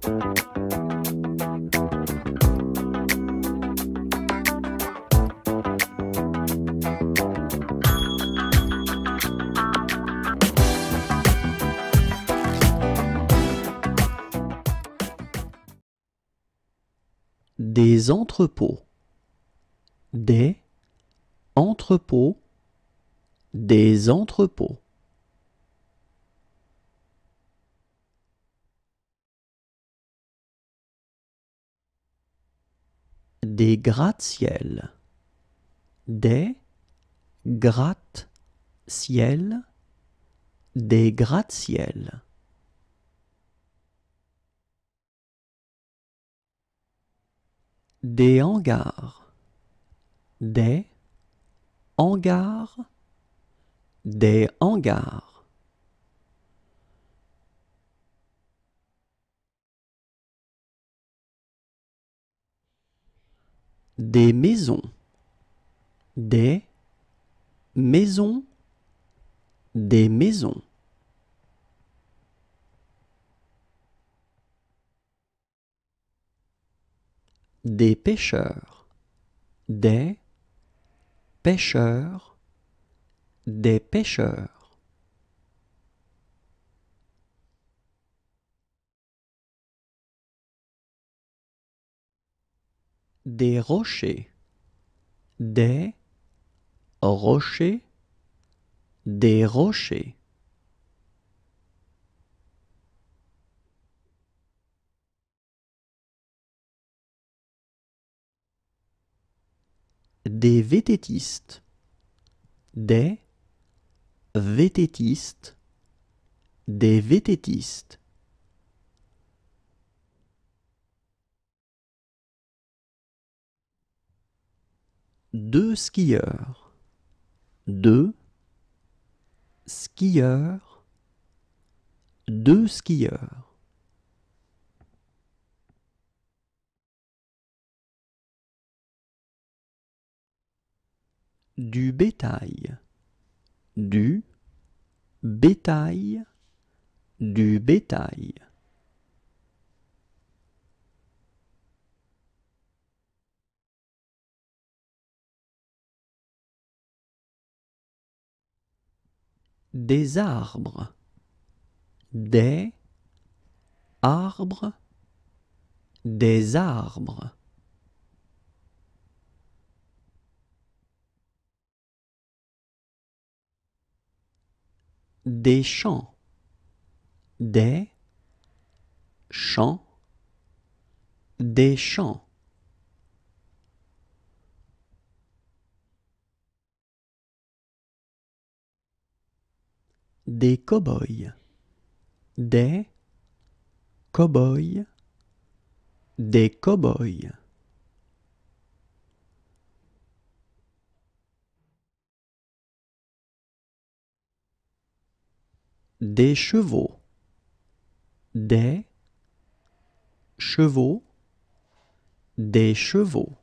Des entrepôts. Des entrepôts. Des entrepôts. Des gratte-ciel. Des gratte-ciel. Des gratte-ciel. Des hangars. Des hangars. Des hangars. Des maisons. Des maisons. Des maisons. Des pêcheurs. Des pêcheurs. Des pêcheurs. Des rochers. Des rochers. Des rochers. Des vététistes. Des vététistes. Des vététistes. Deux skieurs. Deux skieurs. Deux skieurs. Du bétail. Du bétail. Du bétail. Des arbres. Des arbres. Des arbres. Des champs. Des champs. Des champs. Des cow-boys. Des cow-boys. Des cow-boys. Des chevaux. Des chevaux. Des chevaux.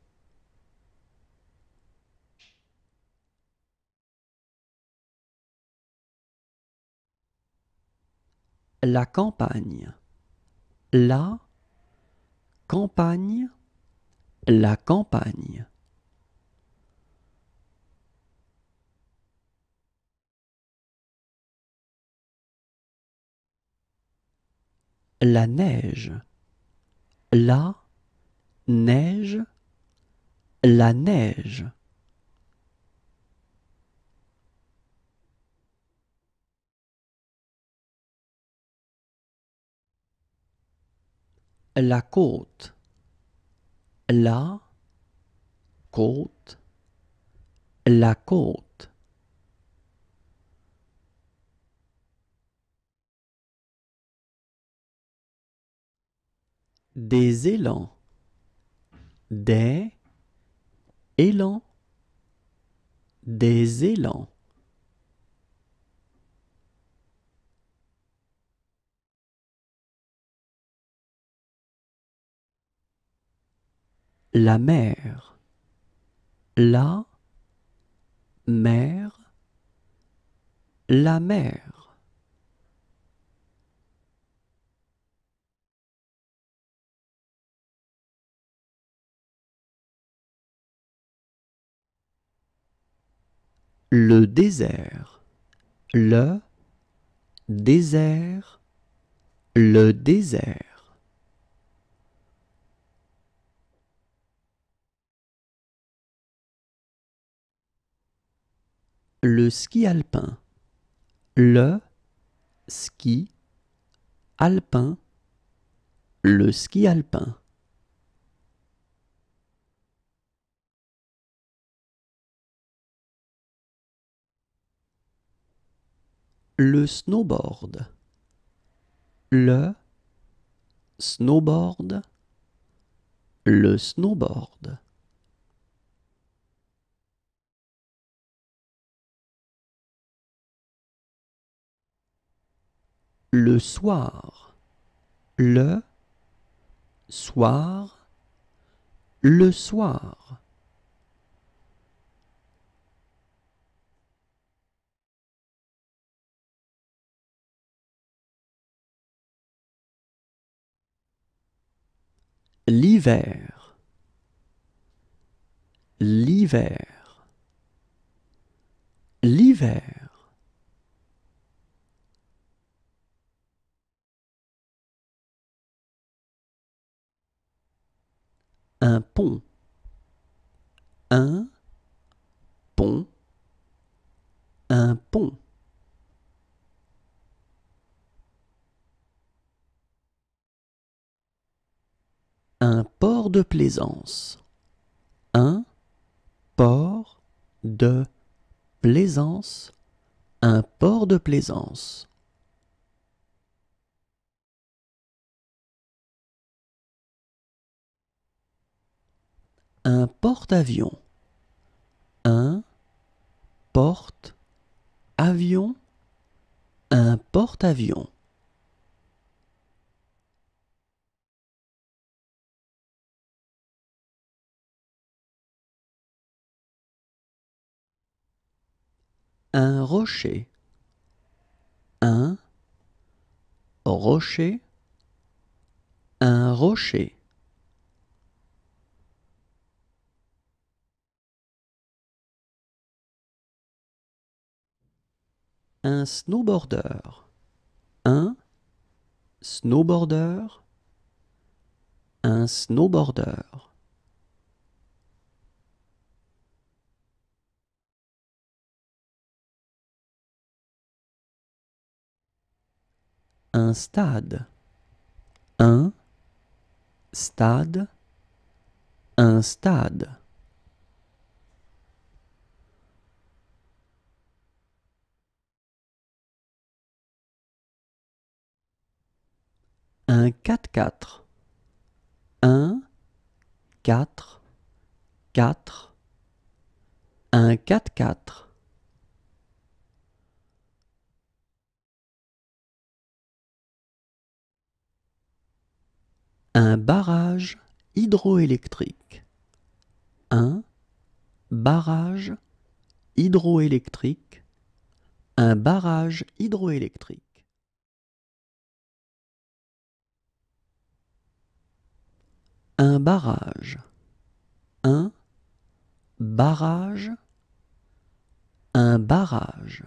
La campagne. La campagne. La campagne. La neige. La neige. La neige. La côte. La côte. La côte. Des élans. Des élans. Des élans. La mer. La mer. La mer. Le désert. Le désert. Le désert. Le ski alpin. Le ski alpin. Le ski alpin. Le snowboard. Le snowboard. Le snowboard. Le soir. Le soir. Le soir. L'hiver. L'hiver. L'hiver. Un pont. Un pont. Un pont. Un port de plaisance. Un port de plaisance. Un port de plaisance. Un porte-avions. Un porte-avions. Un porte-avions. Un rocher. Un rocher. Un rocher. Un snowboarder. Un snowboarder. Un snowboarder. Un stade. Un stade. Un stade. Un 4x4. Un 4 4. Un 4x4. Un barrage hydroélectrique. Un barrage hydroélectrique. Un barrage hydroélectrique. Un barrage. Un barrage. Un barrage.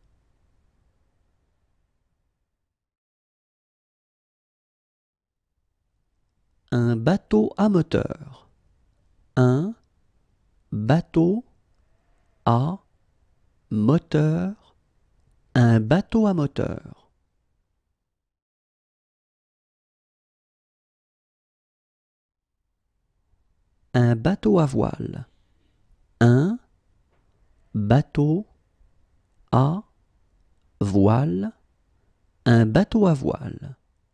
Un bateau à moteur. Un bateau à moteur. Un bateau à moteur. Un bateau à voile. Un bateau à voile. Un bateau à voile.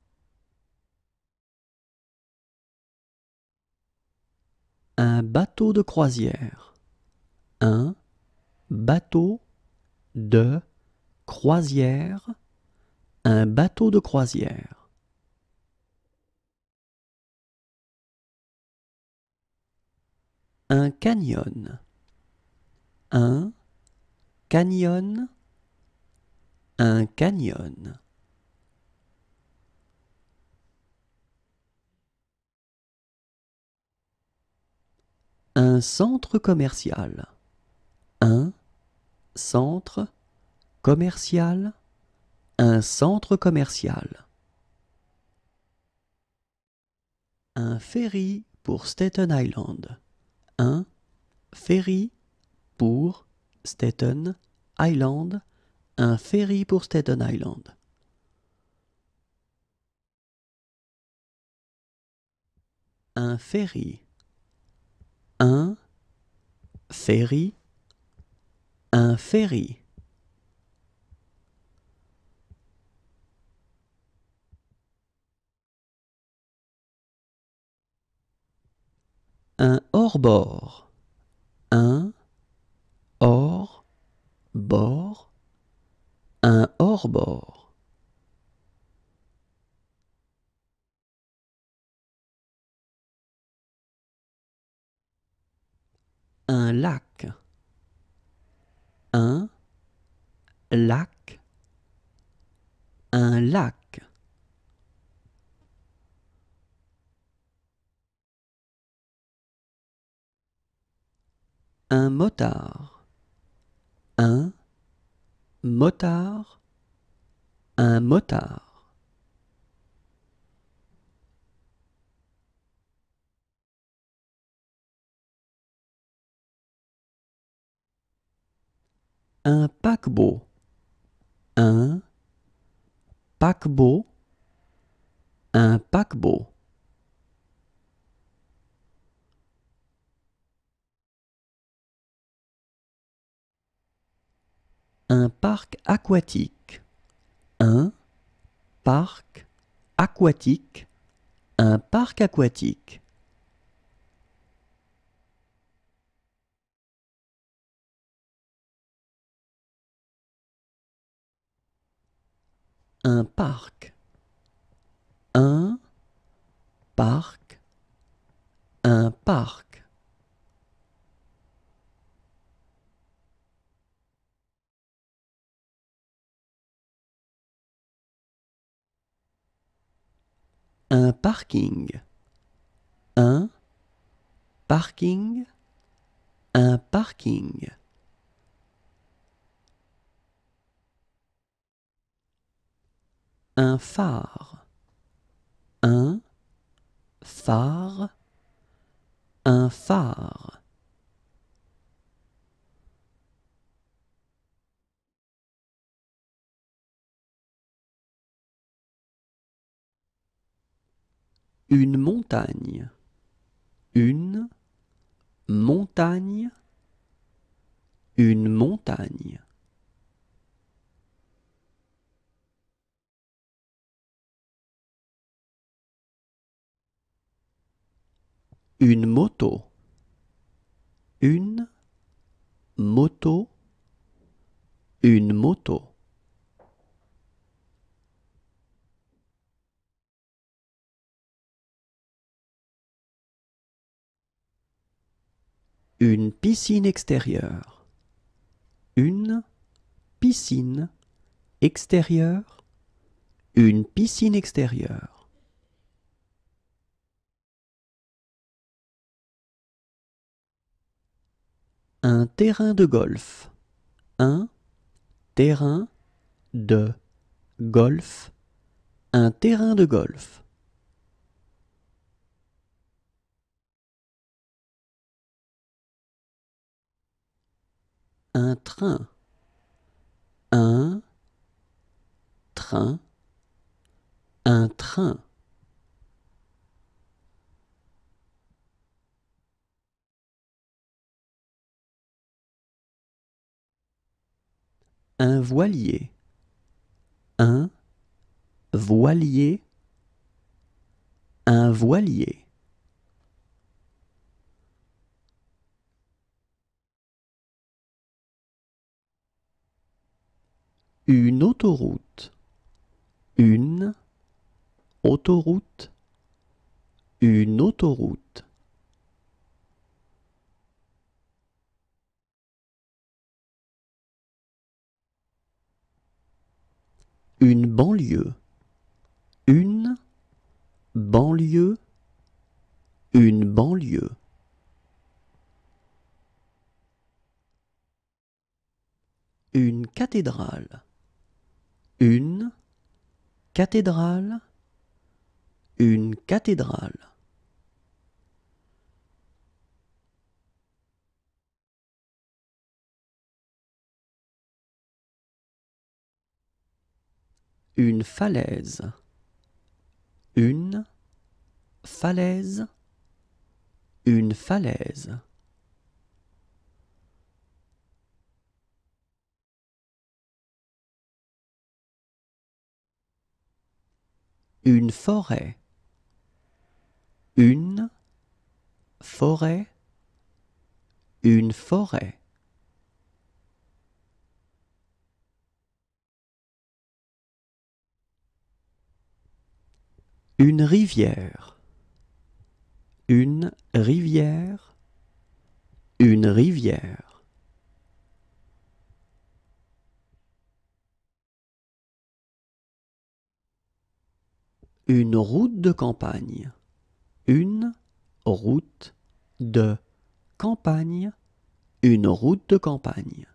Un bateau de croisière. Un bateau de croisière. Un bateau de croisière. Un canyon. Un canyon. Un canyon. Un centre commercial. Un centre commercial, un centre commercial. Un ferry pour Staten Island. Un ferry pour Staten Island. Un ferry pour Staten Island. Un ferry. Un ferry. Un ferry. Un hors-bord. Un hors-bord. Un hors-bord. Un lac. Un lac. Un lac. Un motard. Un motard. Un motard. Un paquebot. Un paquebot. Un paquebot. Un parc aquatique. Un parc aquatique. Un parc aquatique. Un parc. Un parc. Un parc. Un parking. Un parking. Un parking. Un phare. Un phare. Un phare. Une montagne. Une montagne. Une montagne. Une moto. Une moto. Une moto. Une piscine extérieure. Une piscine extérieure. Une piscine extérieure. Un terrain de golf. Un terrain de golf. Un terrain de golf. Un train. Un train. Un train. Un voilier. Un voilier. Un voilier. Une autoroute. Une autoroute. Une autoroute. Une banlieue. Une banlieue. Une banlieue. une cathédrale, une cathédrale, une cathédrale. Une falaise, une falaise, une falaise. Une forêt, une forêt, une forêt. Une rivière, une rivière, une rivière. Une route de campagne, une route de campagne, une route de campagne.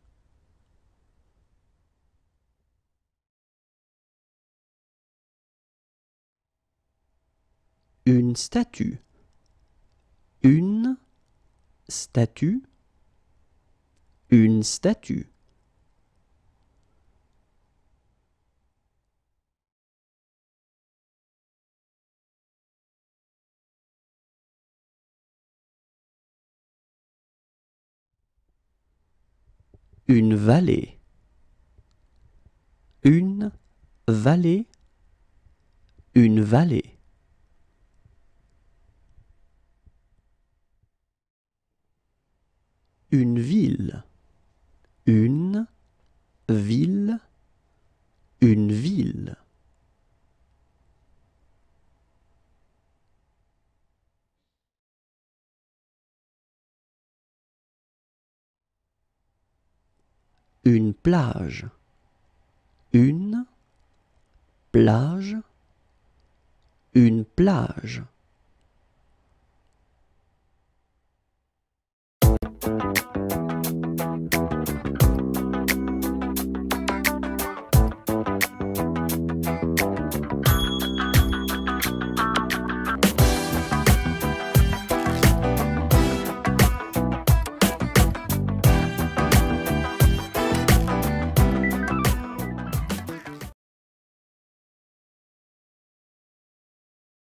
Une statue, une statue, une statue. Une vallée, une vallée, une vallée. Une ville, une ville, une ville. Une plage, une plage, une plage.